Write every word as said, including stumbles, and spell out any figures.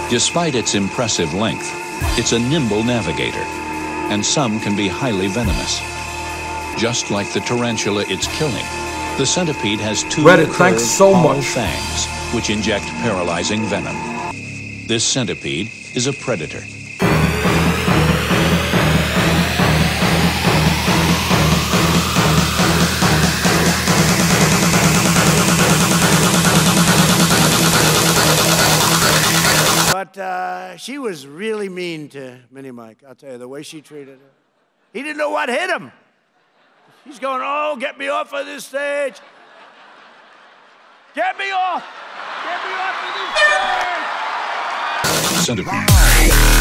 Despite its impressive length, it's a nimble navigator, and some can be highly venomous. Just like the tarantula it's killing, the centipede has two Reddit, thanks so hollow much. fangs which inject paralyzing venom. This centipede is a predator. But uh, she was really mean to Mini Mike. I'll tell you, the way she treated her. He didn't know what hit him. He's going, oh, get me off of this stage. Get me off. Get me off of this stage. Centipede.